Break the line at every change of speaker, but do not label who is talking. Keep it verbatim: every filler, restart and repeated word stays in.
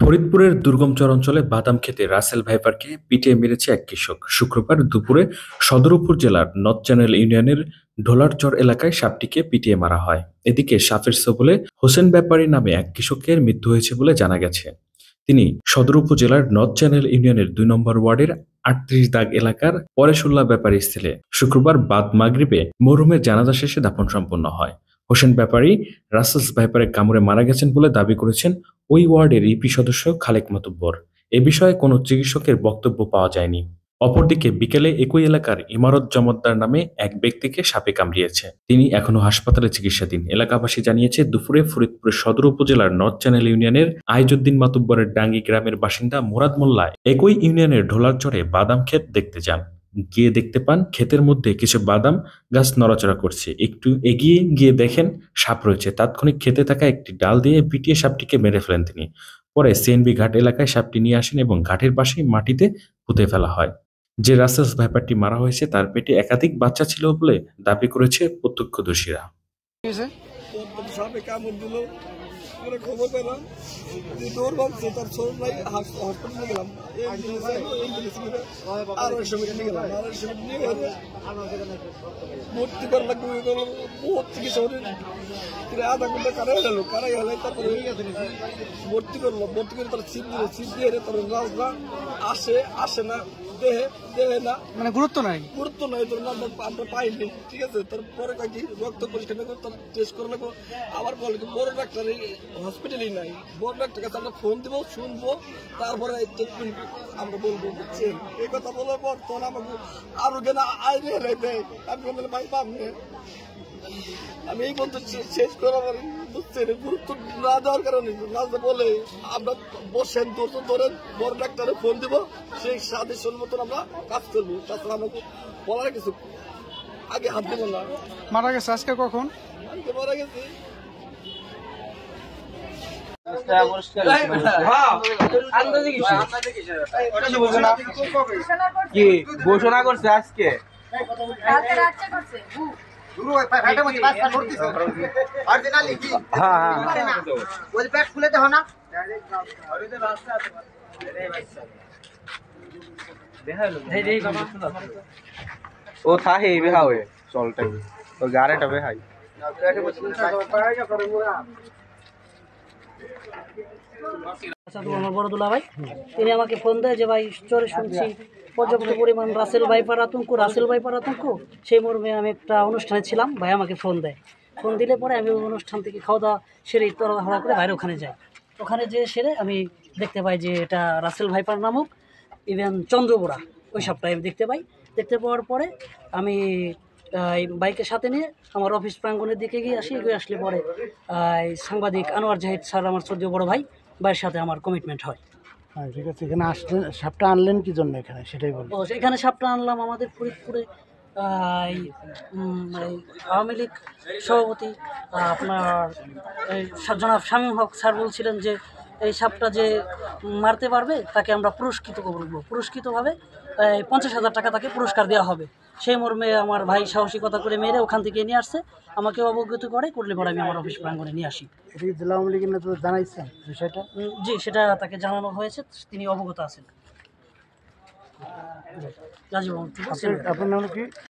ফরিদপুরের দুর্গম চরাঞ্চলে বাদাম খেতে রাসেল ভাইপারকে পিটিয়ে মেরেছে এক কৃষক। শুক্রবার দুপুরে সদর উপজেলার নর্থ চ্যানেল ইউনিয়নের ঢোলারচর এলাকায় সাপটিকে পিটিয়ে মারা হয়। এদিকে সাপের ছোবলে হোসেন ব্যাপারী নামে এক কৃষকের মৃত্যু হয়েছে বলে জানা গেছে। তিনি সদর উপজেলার নর্থ চ্যানেল ইউনিয়নের দুই নম্বর ওয়ার্ডের আটত্রিশ দাগ এলাকার পরেশুল্লাহ ব্যাপারীর ছেলে। শুক্রবার বাদ মাগরিবে মরহুমের জানাজা শেষে দাফন সম্পন্ন হয়। হোসেন ব্যাপারী রাসেলস ভাইপারের কামড়ে মারা গেছেন বলে দাবি করেছেন ওই ওয়ার্ডের ইপি সদস্য খালেক মাতুব্বর। এ বিষয়ে কোনো চিকিৎসকের বক্তব্য পাওয়া যায়নি। অপরদিকে বিকেলে একই এলাকার ইমারত জমদ্দার নামে এক ব্যক্তিকে সাপে কামড়িয়েছে। তিনি এখনো হাসপাতালে চিকিৎসাধীন। এলাকাবাসী জানিয়েছে, দুপুরে ফরিদপুরের সদর উপজেলার নর্থ চ্যানেল ইউনিয়নের আইজউদ্দিন মাতুব্বরের ডাঙ্গি গ্রামের বাসিন্দা মুরাদ মোল্লা একই ইউনিয়নের ঢোলারচরে বাদাম ক্ষেত দেখতে যান। গিয়ে দেখতে পান ক্ষেতের মধ্যে কিছু বাদাম গাছ নড়াচড়া করছে। একটু এগিয়ে গিয়ে দেখেন সাপ রয়েছে। তাৎক্ষণিক খেতে থাকা একটি ডাল দিয়ে পিটিয়ে সাপটিকে মেরে ফেলেন তিনি। পরে সিএনবি ঘাট এলাকায় সাপটি নিয়ে আসেন এবং ঘাটের পাশেই মাটিতে পুঁতে ফেলা হয়। যে রাসেলস ভাইপারটি মারা হয়েছে তার পেটে একাধিক বাচ্চা ছিল বলে দাবি করেছে প্রত্যক্ষদর্শীরা।
মানে খবর পেলাম যে দৌড় ভাবছে তার ছোট ভাই হসপিটালে গেলাম, আড়াইশো মিনিট নিয়ে গেলাম, আড়াইশো মিনিট নিয়ে গেলে ভর্তি করা লাগবে, বহুত চিকিৎসা আধা ঘন্টা কারাই হলো, কারাই হলে তারপরে ভর্তি করলো, ভর্তি করে তার ছিপ দিল, ছিপ দিয়ে তার রাজরা আসে আসে না, দেহে দেহে না, মানে গুরুত্ব নাই, গুরুত্ব নাই তোর আমরা পাইনি। ঠিক আছে, তারপরে কি রক্ত পরিষ্কার করে তার টেস্ট করে লাগবো। আবার বলে বড় ডাক্তার হসপিটালই নাই, বড় ডাক্তার কাছে আমরা ফোন দিব, শুনবো, তারপরে ট্রিটমেন্ট আমরা বলবো। বুঝছেন, এই কথা বলার পর তখন আমাকে আরো কেন আইনে দেয়, আমি বললাম ভাই পাবনি, আমি এই বলতে শেষ করা পারি। বুঝছেন, গুরুত্ব না দেওয়ার কারণে রাজা বলে আমরা বসেন, ধরতো ধরেন, বড় ডাক্তারে ফোন দিব, সেই সাদেশের মতন আমরা কাজ করবো। তাছাড়া আমাকে বলার কিছু আগে হাত দেবো না।
মারা গেছে আজকে কখন?
আজকে মারা গেছে
কি ঘোষণা করছে আজকে? ও থাহে বেহা হয়ে চলটাই ও গাড়িটা বেহাই
আমার বড় দুলা ভাই, তিনি আমাকে ফোন দেয় যে ভাই চরে শুনছি পর্যাপ্ত পরিমাণ রাসেল ভাইপার আতঙ্ক, রাসেল ভাইপার আতঙ্ক। সেই মর্মে আমি একটা অনুষ্ঠানে ছিলাম, ভাই আমাকে ফোন দেয়। ফোন দিলে পরে আমি ওই অনুষ্ঠান থেকে খাওয়া দাওয়া সেরে তাড়াহুড়া করে বাইরে ওখানে যাই। ওখানে যেয়ে সেরে আমি দেখতে পাই যে এটা রাসেল ভাইপার নামক ইভেন চন্দ্রবোড়া, ওই সবটা আমি দেখতে পাই। দেখতে পাওয়ার পরে আমি এই বাইকের সাথে নিয়ে আমার অফিস প্রাঙ্গণের দিকে গিয়ে আসি। এগিয়ে আসলে পরে সাংবাদিক আনোয়ার জাহিদ স্যার, আমার শ্রদ্ধেয় বড় ভাই, ভাইয়ের সাথে আমার কমিটমেন্ট হয়।
হ্যাঁ, ঠিক আছে। এখানে আসলেন, সাপটা আনলেন কি জন্য এখানে, সেটাই বলুন।
ও এখানে সাপটা আনলাম আমাদের ফরিদপুরে আওয়ামী লীগ সভাপতি আপনার জনাব শামীম হক স্যার বলছিলেন যে এই সাপটা যে মারতে পারবে তাকে আমরা পুরস্কৃত করবো, পুরস্কৃতভাবে পঞ্চাশ হাজার টাকা তাকে পুরস্কার দেওয়া হবে। সেই মর্মে আমার ভাই সাহসিকতা করে মেরে ওখান থেকে নিয়ে আসছে, আমাকে অবগত করে করলে পরে আমি আমার অফিস প্রাঙ্গণে নিয়ে আসি।
এটা কি জেলা আওয়ামী লীগের নেতা জানাইছেন বিষয়টা?
জি, সেটা তাকে জানানো হয়েছে, তিনি অবগত আছেন।
আপনার নাম কি?